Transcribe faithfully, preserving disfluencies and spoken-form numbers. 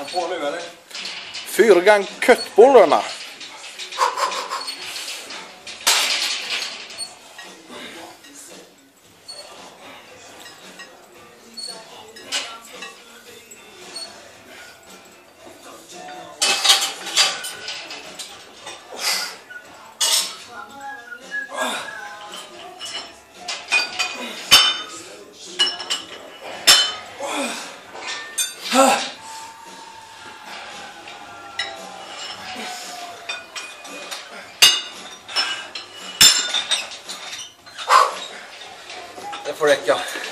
på nu eller? Fyra gang köttbollarna. Det får räcka.